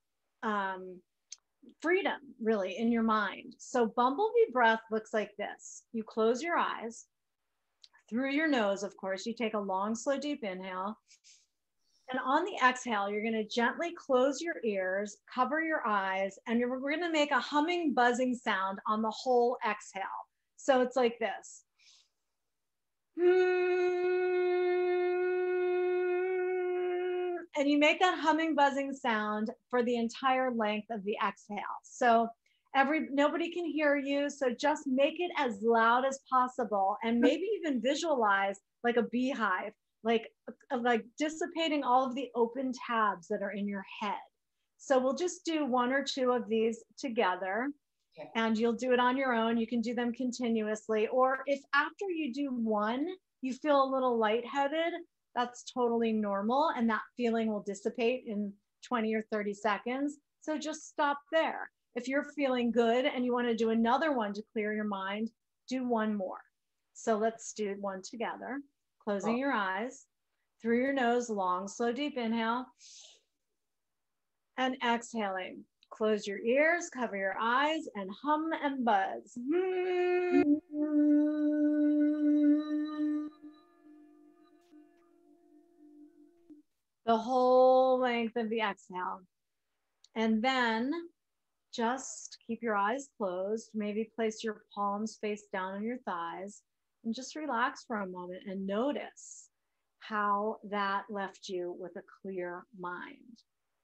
freedom, really, in your mind. So bumblebee breath looks like this. You close your eyes. Through your nose, of course, you take a long, slow, deep inhale. And on the exhale, you're going to gently close your ears, cover your eyes, and we're going to make a humming, buzzing sound on the whole exhale. So it's like this. And you make that humming, buzzing sound for the entire length of the exhale. So nobody can hear you, so just make it as loud as possible, and maybe even visualize like a beehive, like dissipating all of the open tabs that are in your head. So we'll just do one or two of these together, okay. And you'll do it on your own. You can do them continuously, or if after you do one, you feel a little lightheaded, that's totally normal, and that feeling will dissipate in 20 or 30 seconds. So just stop there. If you're feeling good and you want to do another one to clear your mind, do one more. So let's do one together. Closing your eyes, through your nose, long, slow, deep inhale, and exhaling. Close your ears, cover your eyes, and hum and buzz. The whole length of the exhale. And then just keep your eyes closed, maybe place your palms face down on your thighs, and just relax for a moment and notice how that left you with a clear mind.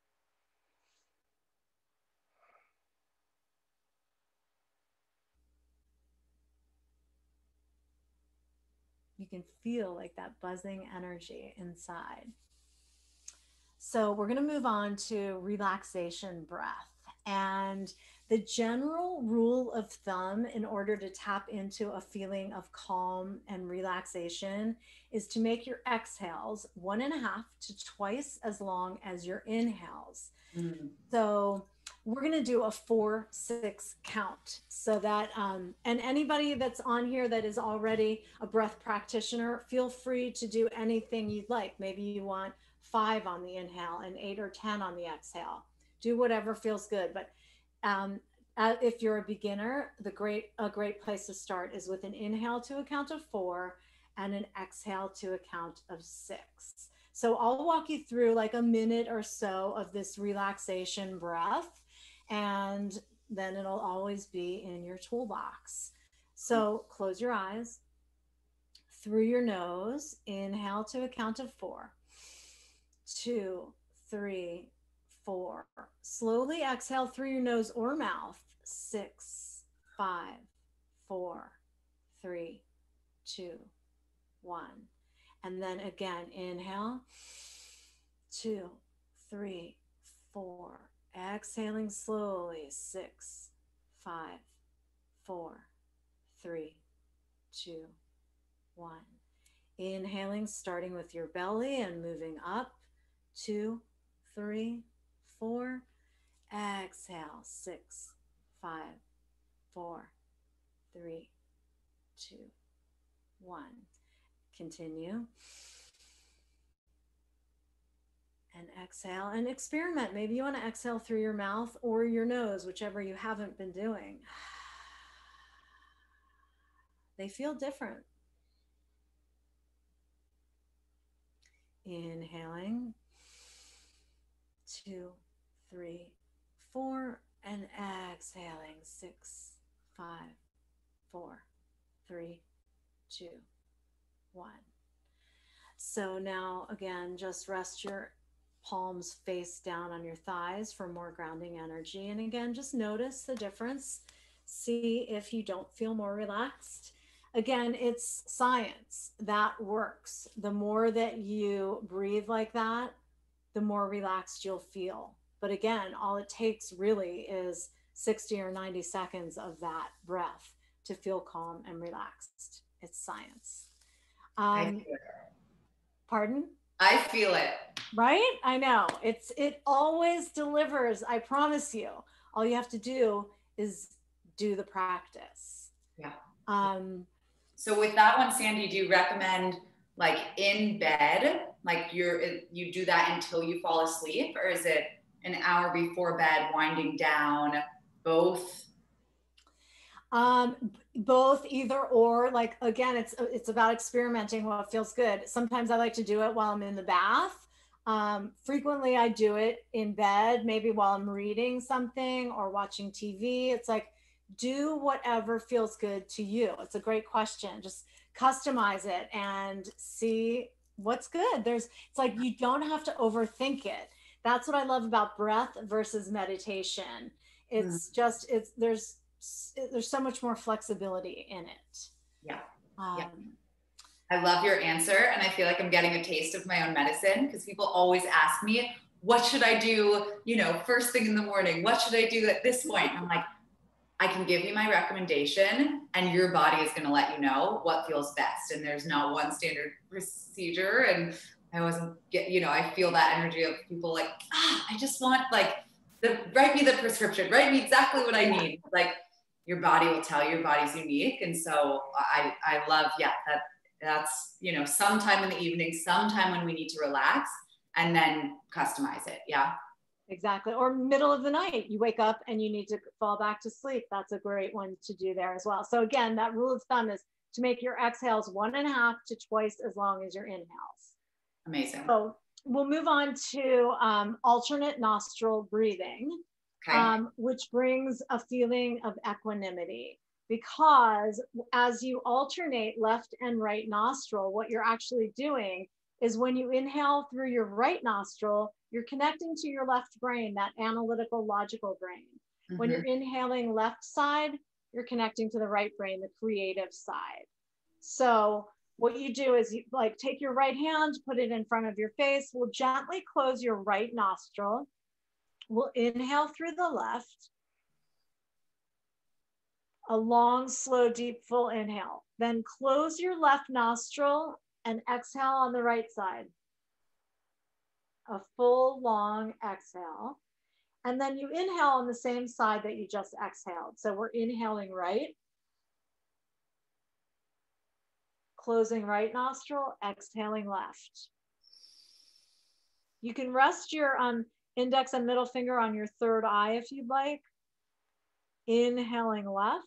You can feel like that buzzing energy inside. So we're going to move on to relaxation breath. And the general rule of thumb in order to tap into a feeling of calm and relaxation is to make your exhales 1.5 to twice as long as your inhales. So we're going to do a 4-6 count, so that and anybody that's on here that is already a breath practitioner, feel free to do anything you'd like. Maybe you want 5 on the inhale and 8 or 10 on the exhale. Do whatever feels good. But if you're a beginner, a great place to start is with an inhale to a count of 4 and an exhale to a count of 6. So I'll walk you through like a minute or so of this relaxation breath, and then it'll always be in your toolbox. So close your eyes. Through your nose, inhale to a count of 4. 2, 3, 4. Slowly exhale through your nose or mouth. 6, 5, 4, 3, 2, 1. And then again, inhale. 2, 3, 4. Exhaling slowly. 6, 5, 4, 3, 2, 1. Inhaling, starting with your belly and moving up. 2, 3, 4. Exhale. 6, 5, 4, 3, 2, 1. Continue. And exhale and experiment. Maybe you want to exhale through your mouth or your nose, whichever you haven't been doing. They feel different. Inhaling. 2, 3, 4. And exhaling. 6, 5, 4, 3, 2, 1. So now again, just rest your palms face down on your thighs for more grounding energy. And again, just notice the difference. See if you don't feel more relaxed. Again, it's science that works. The more that you breathe like that, the more relaxed you'll feel. But again, all it takes really is 60 or 90 seconds of that breath to feel calm and relaxed. It's science. Pardon? I feel it. Right? I know. It always delivers. I promise you. All you have to do is do the practice. Yeah. So with that one, Sandy, do you recommend like in bed, like you do that until you fall asleep, or is it an hour before bed, winding down? Both? Both, either or. Like again, it's about experimenting what feels good. Sometimes I like to do it while I'm in the bath. Frequently I do it in bed, maybe while I'm reading something or watching TV. It's like, do whatever feels good to you. It's a great question. Just customize it and see what's good. It's like, you don't have to overthink it. That's what I love about breath versus meditation. It's just, there's so much more flexibility in it. Yeah. I love your answer. And I feel like I'm getting a taste of my own medicine, because people always ask me, what should I do, first thing in the morning? What should I do at this point? And I'm like, I can give you my recommendation and your body is going to let you know what feels best. And there's not one standard procedure. And I always get, I feel that energy of people like, I just want write me the prescription, write me exactly what I need. Like, your body will tell you, your body's unique. And so I love, that's, sometime in the evening, sometime when we need to relax, and then customize it. Yeah. Exactly. Or middle of the night, you wake up and you need to fall back to sleep. That's a great one to do there as well. So again, that rule of thumb is to make your exhales 1.5 to twice as long as your inhales. Amazing. So we'll move on to alternate nostril breathing, okay. Which brings a feeling of equanimity, because as you alternate left and right nostril, what you're actually doing is when you inhale through your right nostril, you're connecting to your left brain, that analytical, logical brain. Mm-hmm. When you're inhaling left side, you're connecting to the right brain, the creative side. So what you do is you take your right hand, put it in front of your face. We'll gently close your right nostril. We'll inhale through the left. A long, slow, deep, full inhale. Then close your left nostril and exhale on the right side. A full, long exhale. And then you inhale on the same side that you just exhaled. So we're inhaling right. Closing right nostril, exhaling left. You can rest your index and middle finger on your third eye if you'd like. Inhaling left.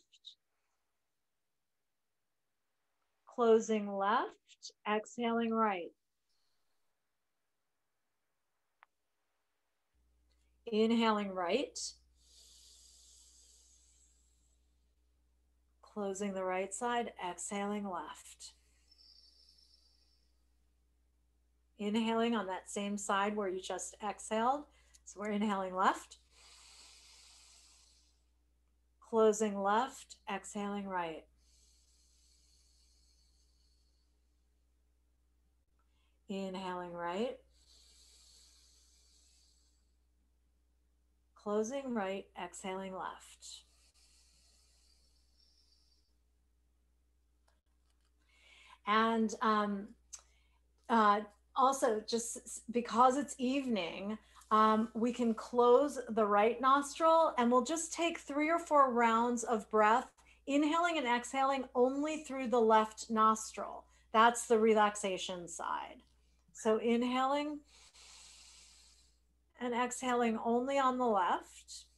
Closing left, exhaling right. Inhaling right. Closing the right side, exhaling left. Inhaling on that same side where you just exhaled. So we're inhaling left. Closing left, exhaling right. Inhaling right. Closing right, exhaling left. And Uh, Also, just because it's evening, we can close the right nostril and we'll just take 3 or 4 rounds of breath, inhaling and exhaling only through the left nostril. That's the relaxation side. So inhaling and exhaling only on the left.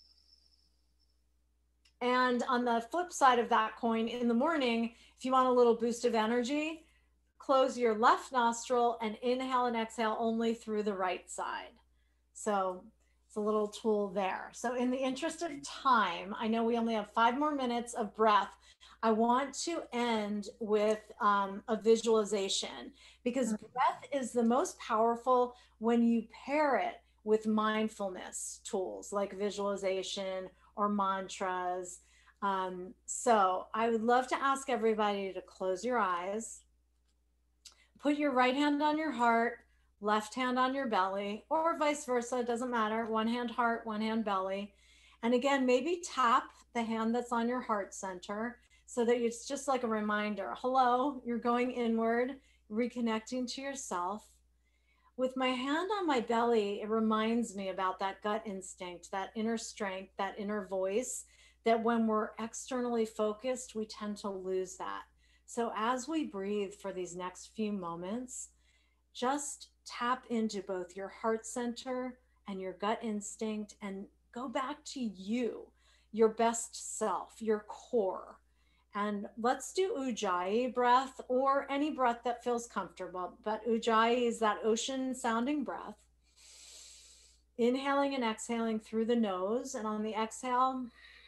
And on the flip side of that coin, in the morning, if you want a little boost of energy, close your left nostril and inhale and exhale only through the right side. So it's a little tool there. So in the interest of time, I know we only have 5 more minutes of breath. I want to end with a visualization, because breath is the most powerful when you pair it with mindfulness tools like visualization or mantras. So I would love to ask everybody to close your eyes, put your right hand on your heart, left hand on your belly, or vice versa, it doesn't matter. One hand heart, one hand belly. And again, maybe tap the hand that's on your heart center so that it's just like a reminder. Hello, you're going inward, reconnecting to yourself. With my hand on my belly, it reminds me about that gut instinct, that inner strength, that inner voice, that when we're externally focused, we tend to lose that. So as we breathe for these next few moments, just tap into both your heart center and your gut instinct and go back to you, your best self, your core. And let's do Ujjayi breath or any breath that feels comfortable. But Ujjayi is that ocean sounding breath. Inhaling and exhaling through the nose. And on the exhale,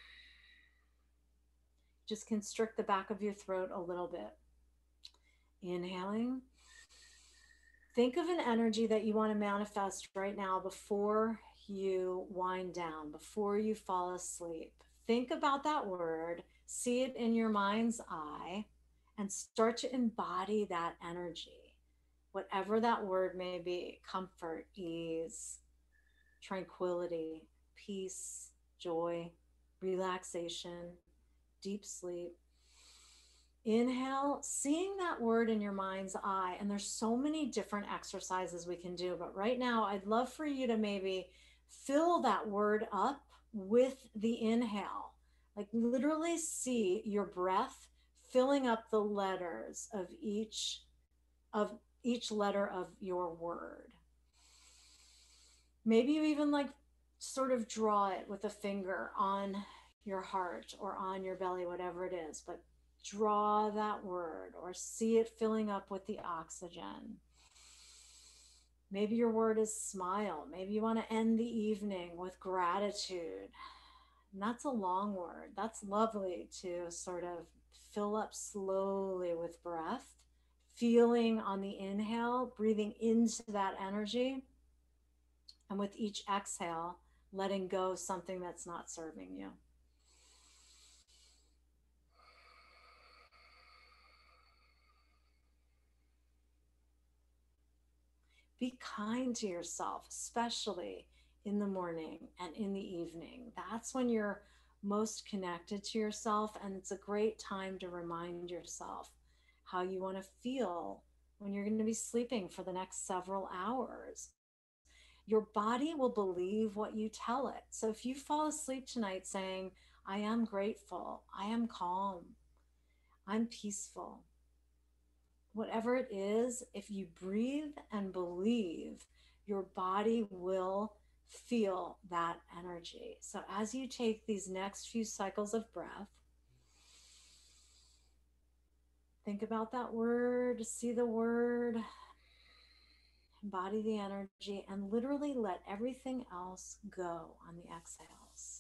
just constrict the back of your throat a little bit. Inhaling. Think of an energy that you want to manifest right now before you wind down, before you fall asleep. Think about that word, see it in your mind's eye, and start to embody that energy, whatever that word may be: comfort, ease, tranquility, peace, joy, relaxation, deep sleep. Inhale, seeing that word in your mind's eye. And there's so many different exercises we can do. But right now, I'd love for you to maybe fill that word up with the inhale. Like literally see your breath filling up the letters of each letter of your word. Maybe you even like sort of draw it with a finger on your heart or on your belly, whatever it is, but draw that word or see it filling up with the oxygen. Maybe your word is smile. Maybe you want to end the evening with gratitude. And that's a long word. That's lovely to sort of fill up slowly with breath, feeling on the inhale, breathing into that energy. And with each exhale, letting go something that's not serving you. Be kind to yourself, especially in the morning and in the evening. That's when you're most connected to yourself. And it's a great time to remind yourself how you want to feel when you're going to be sleeping for the next several hours. Your body will believe what you tell it. So if you fall asleep tonight saying, I am grateful, I am calm, I'm peaceful, whatever it is, if you breathe and believe, your body will feel that energy. So as you take these next few cycles of breath, think about that word, see the word, embody the energy, and literally let everything else go on the exhales.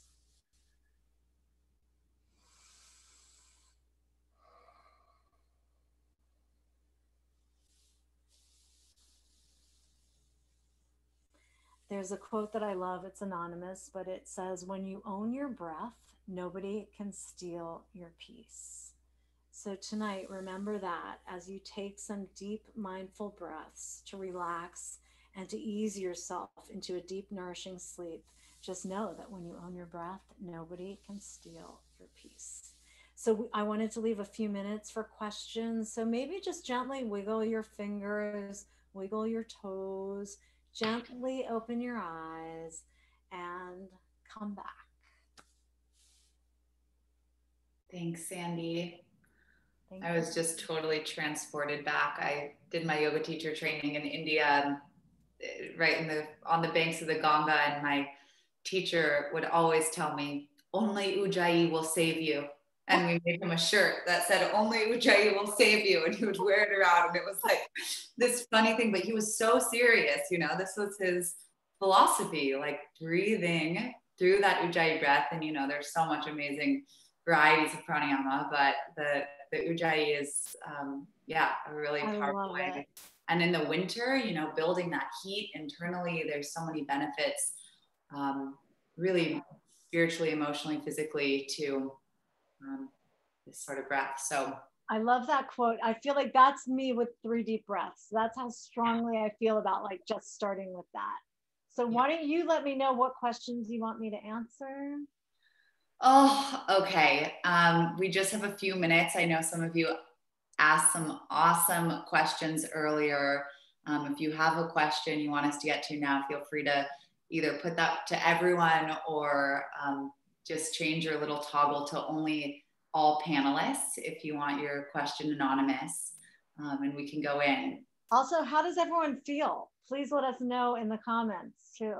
There's a quote that I love. It's anonymous, but it says, when you own your breath, nobody can steal your peace. So tonight, remember that as you take some deep, mindful breaths to relax and to ease yourself into a deep, nourishing sleep, just know that when you own your breath, nobody can steal your peace. So I wanted to leave a few minutes for questions. So maybe just gently wiggle your fingers, wiggle your toes, gently open your eyes and come back. Thanks, Sandy. Thank I you. was just totally transported back. I did my yoga teacher training in India, right on the banks of the Ganga, and my teacher would always tell me, "Only Ujjayi will save you." And we made him a shirt that said, "Only Ujjayi will save you," and he would wear it around. And it was like this funny thing, but he was so serious. You know, this was his philosophy, like breathing through that Ujjayi breath. And you know, there's so much amazing varieties of pranayama, but the Ujjayi is, a really powerful way. And in the winter, you know, building that heat internally, there's so many benefits, really spiritually, emotionally, physically to this sort of breath. So I love that quote. I feel like that's me with 3 deep breaths. That's how strongly I feel about like just starting with that. So why don't you let me know what questions you want me to answer? Oh, okay. We just have a few minutes. I know some of you asked some awesome questions earlier. If you have a question you want us to get to now, feel free to either put that to everyone or just change your little toggle to only all panelists if you want your question anonymous, and we can go in. Also, how does everyone feel? Please let us know in the comments too.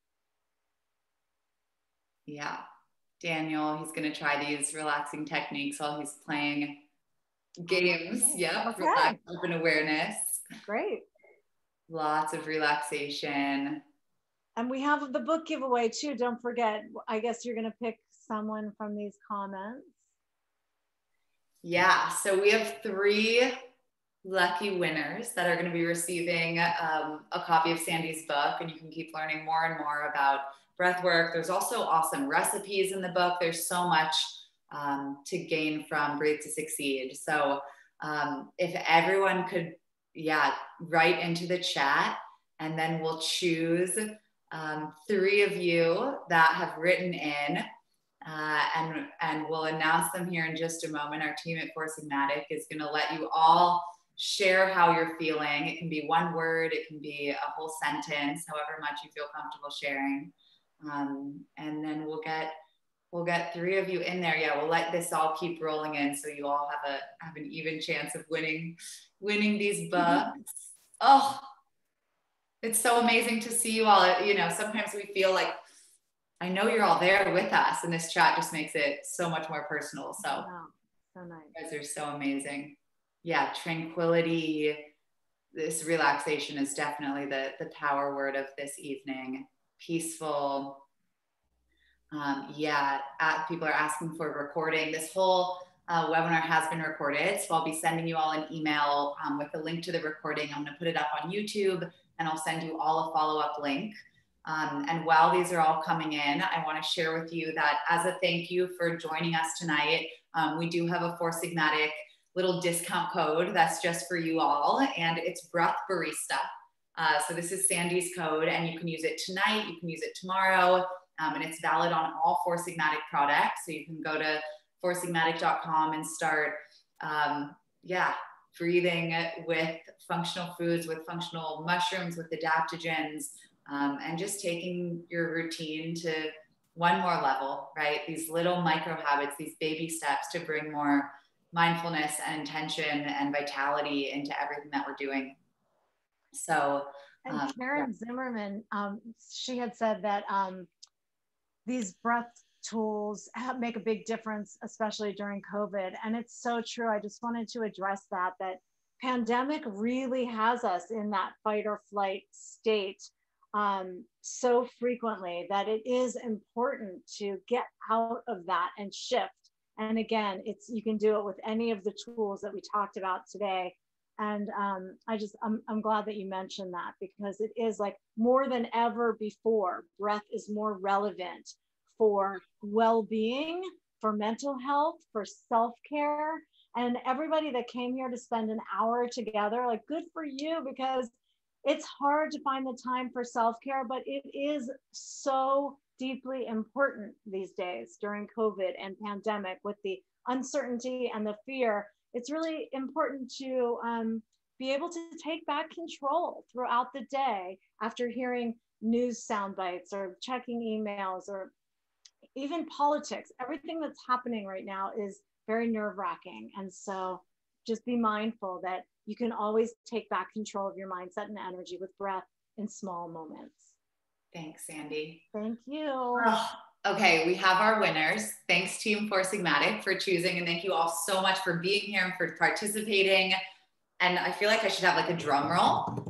Yeah. Daniel, he's going to try these relaxing techniques while he's playing games. Yep. Okay. Relax, open awareness. Great. Lots of relaxation. And we have the book giveaway too. Don't forget, I guess you're going to pick someone from these comments. Yeah. So we have 3 lucky winners that are going to be receiving a copy of Sandy's book, and you can keep learning more and more about breathwork. There's also awesome recipes in the book. There's so much to gain from Breathe to Succeed. So if everyone could, write into the chat, and then we'll choose 3 of you that have written in, and we'll announce them here in just a moment. Our team at Sigmatic is going to let you all share how you're feeling. It can be 1 word, it can be a whole sentence, however much you feel comfortable sharing. And then we'll get 3 of you in there. Yeah, we'll let this all keep rolling in, so you all have an even chance of winning these books. Oh, it's so amazing to see you all. You know, sometimes we feel like, I know you're all there with us, and this chat just makes it so much more personal. So, wow, so nice. You guys are so amazing. Yeah, tranquility, this relaxation is definitely the power word of this evening. Peaceful. People are asking for a recording. This whole webinar has been recorded, so I'll be sending you all an email with a link to the recording. I'm going to put it up on YouTube, and I'll send you all a follow-up link. And while these are all coming in, I want to share with you that as a thank you for joining us tonight, we do have a Sigmatic little discount code that's just for you all, and it's Breath Barista. So this is Sandy's code, and you can use it tonight, you can use it tomorrow, and it's valid on all Sigmatic products. So you can go to sigmatic.com and start, breathing with functional foods, with functional mushrooms, with adaptogens, and just taking your routine to 1 more level, right? These little micro habits, these baby steps to bring more mindfulness and intention and vitality into everything that we're doing. So, and Karen Zimmerman, she had said that these breath tools make a big difference, especially during COVID. And it's so true. I just wanted to address that pandemic really has us in that fight or flight state so frequently that it is important to get out of that and shift. And again, you can do it with any of the tools that we talked about today. And I'm glad that you mentioned that, because it is like more than ever before, breath is more relevant for well-being, for mental health, for self-care. And everybody that came here to spend an hour together, like, good for you, because it's hard to find the time for self-care, but it is so deeply important these days during COVID and pandemic, with the uncertainty and the fear, it's really important to be able to take back control throughout the day after hearing news sound bites or checking emails or even politics. Everything that's happening right now is very nerve-wracking. And so just be mindful that you can always take back control of your mindset and energy with breath in small moments. Thanks, Sandy. Thank you. Oh, okay, we have our winners. Thanks, Team for Sigmatic, for choosing. And thank you all so much for being here and for participating. And I feel like I should have like a drum roll.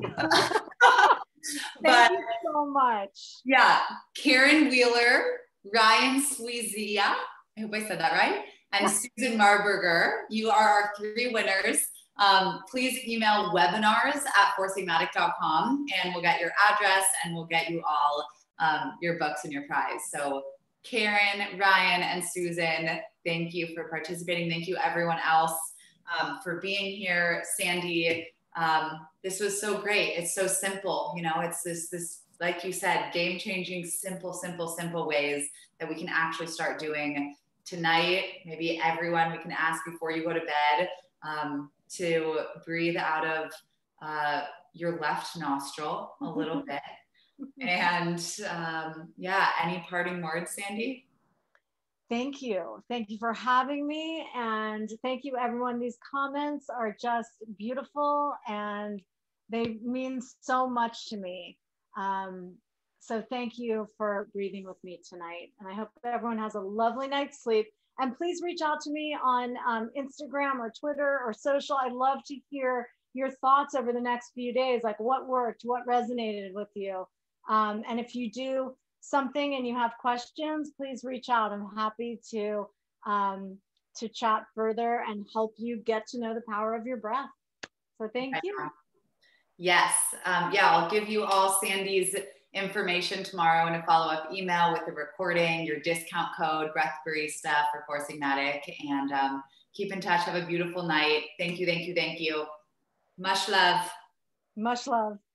Thank you so much. Yeah, Karen Wheeler, Ryan Sweezia, I hope I said that right, and Susan Marburger. You are our 3 winners. Please email webinars@forsigmatic.com and we'll get your address and we'll get you all your books and your prize. So Karen, Ryan, and Susan, thank you for participating. Thank you everyone else for being here. Sandy, this was so great. It's so simple. You know, it's this, like you said, game-changing, simple ways that we can actually start doing tonight. Maybe everyone, we can ask before you go to bed to breathe out of your left nostril a little bit. And yeah, any parting words, Sandy? Thank you. Thank you for having me. And thank you, everyone. These comments are just beautiful and they mean so much to me. So thank you for breathing with me tonight. And I hope everyone has a lovely night's sleep. And please reach out to me on Instagram or Twitter or social. I'd love to hear your thoughts over the next few days, like what worked, what resonated with you. And if you do something and you have questions, please reach out. I'm happy to chat further and help you get to know the power of your breath. So thank you. Yes. Yeah, I'll give you all Sandy's information tomorrow in a follow-up email with the recording, your discount code, Breath Barista for Sigmatic, and keep in touch. Have a beautiful night. Thank you. Much love. Much love.